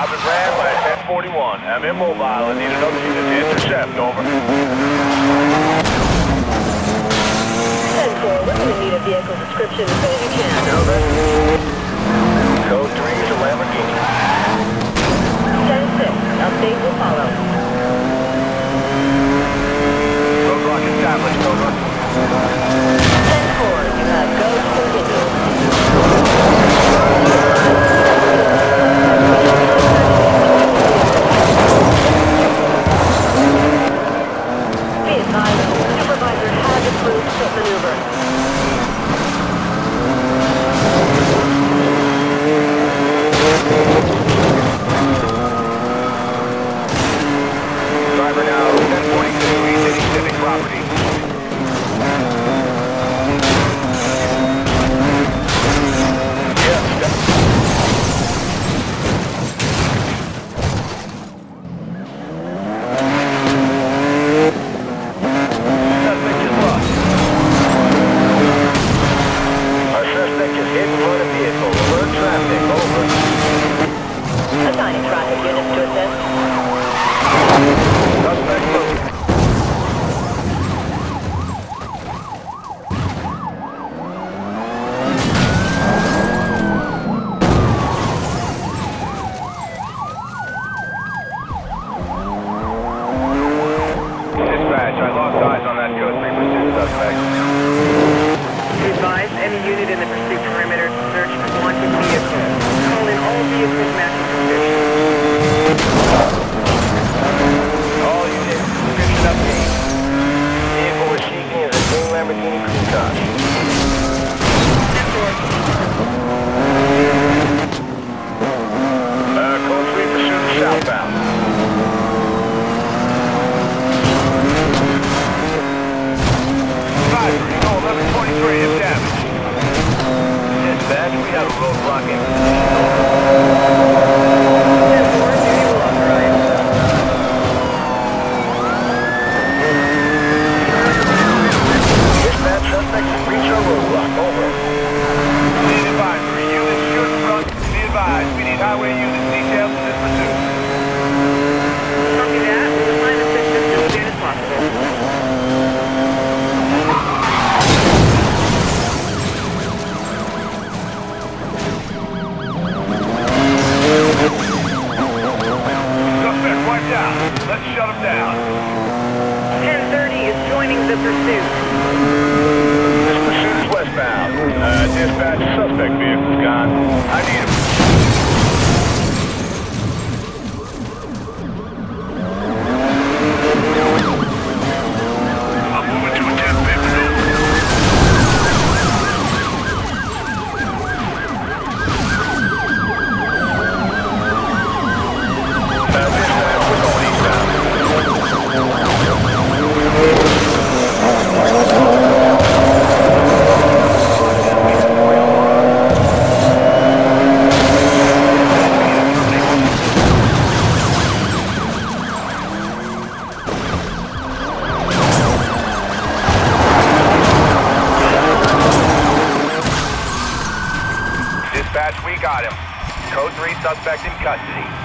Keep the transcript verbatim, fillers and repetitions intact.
I've been ran by a ten forty-one. I'm immobile and need another unit to intercept. Over. ten four, we're going to need a vehicle description as soon as you can. Over. Code three is a Lamborghini. ten six, update will follow. Roadblock established. Over. ten four, you have go continue. Be advised, supervisor has approved pit maneuver. Driver now, ten forty-two, East City Civic property. Assigning traffic units to assist. Suspect moving. Dispatch, I lost eyes on that code three pursuit suspect. Be advised, any unit in the pursuit perimeter to search for wanted vehicles. Call in all vehicles matching description. All units, description update. Vehicle we're seeking is a green Lamborghini countage. Uh, code three pursuit is southbound. Five, Eagle eleven forty-three is damaged. Dispatch, we have a roadblock in. ten four, duty will authorize. Dispatch, suspects have reached our roadblock. Over. Need advisory. Units should front. Be advised. We need highway units detailed for this pursuit. Copy that. We'll assign assistance as soon as possible. Suspect wiped out. Let's shut him down. ten thirty is joining the pursuit. This pursuit is westbound. Uh, dispatch, suspect vehicle's gone. I need him. I'm moving to a ten pit maneuver. Uh, dispatch, we're going eastbound. Dispatch, we got him. Code three suspect in custody.